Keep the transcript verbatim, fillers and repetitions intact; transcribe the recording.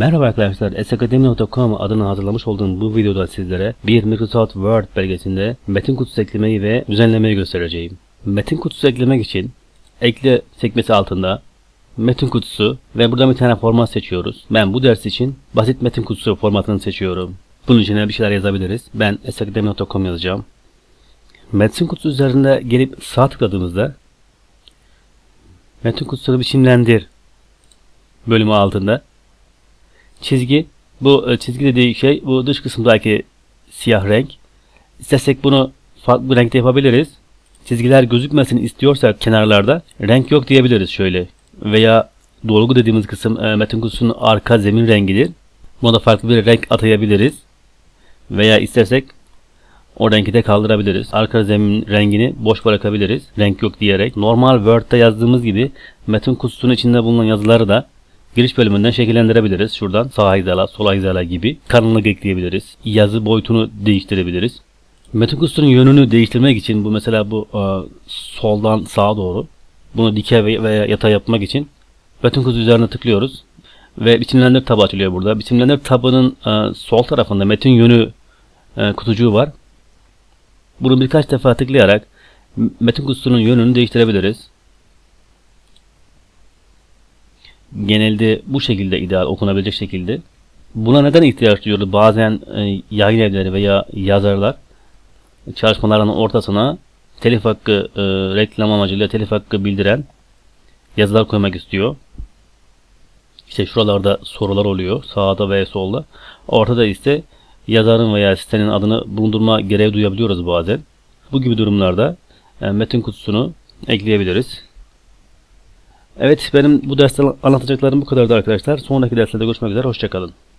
Merhaba arkadaşlar, es akademi nokta com adına hazırlamış olduğum bu videoda sizlere bir Microsoft Word belgesinde metin kutusu eklemeyi ve düzenlemeyi göstereceğim. Metin kutusu eklemek için ekle sekmesi altında metin kutusu ve buradan bir tane format seçiyoruz. Ben bu ders için basit metin kutusu formatını seçiyorum. Bunun içine bir şeyler yazabiliriz. Ben es akademi nokta com yazacağım. Metin kutusu üzerinde gelip sağ tıkladığımızda metin kutusunu biçimlendir bölümü altında çizgi, bu çizgi dediği şey bu dış kısımdaki siyah renk. İstersek bunu farklı bir renkte yapabiliriz. Çizgiler gözükmesini istiyorsak kenarlarda renk yok diyebiliriz şöyle. Veya dolgu dediğimiz kısım e, metin kutusunun arka zemin rengidir. Buna da farklı bir renk atayabiliriz. Veya istersek o rengi de kaldırabiliriz. Arka zemin rengini boş bırakabiliriz. Renk yok diyerek. Normal Word'da yazdığımız gibi metin kutusunun içinde bulunan yazıları da giriş bölümünden şekillendirebiliriz. Şuradan sağ hizala, sol hizala gibi kalınlık ekleyebiliriz. Yazı boyutunu değiştirebiliriz. Metin kutusunun yönünü değiştirmek için bu mesela bu e, soldan sağa doğru bunu dikey veya yatay yapmak için metin kutusu üzerine tıklıyoruz ve biçimlendir tabı açılıyor burada. Biçimlendir tabının e, sol tarafında metin yönü e, kutucuğu var. Bunu birkaç defa tıklayarak metin kutusunun yönünü değiştirebiliriz. Genelde bu şekilde ideal okunabilecek şekilde. Buna neden ihtiyaç duyuyoruz? Bazen e, yayın evleri veya yazarlar çalışmalarının ortasına telif hakkı e, reklam amacıyla telif hakkı bildiren yazılar koymak istiyor. İşte şuralarda sorular oluyor. Sağda veya solda. Ortada ise yazarın veya sitenin adını bulundurma gereği duyabiliyoruz bazen. Bu gibi durumlarda e, metin kutusunu ekleyebiliriz. Evet, benim bu derste anlatacaklarım bu kadardı arkadaşlar. Sonraki derslerde görüşmek üzere. Hoşça kalın.